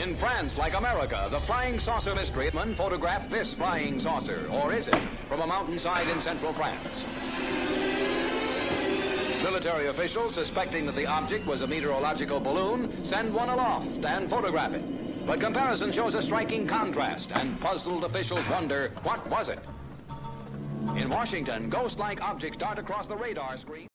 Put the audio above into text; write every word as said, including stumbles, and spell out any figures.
In France, like America, the flying saucer mystery man photographed this flying saucer, or is it, from a mountainside in central France. Military officials, suspecting that the object was a meteorological balloon, send one aloft and photograph it. But comparison shows a striking contrast, and puzzled officials wonder, what was it? In Washington, ghost-like objects dart across the radar screen.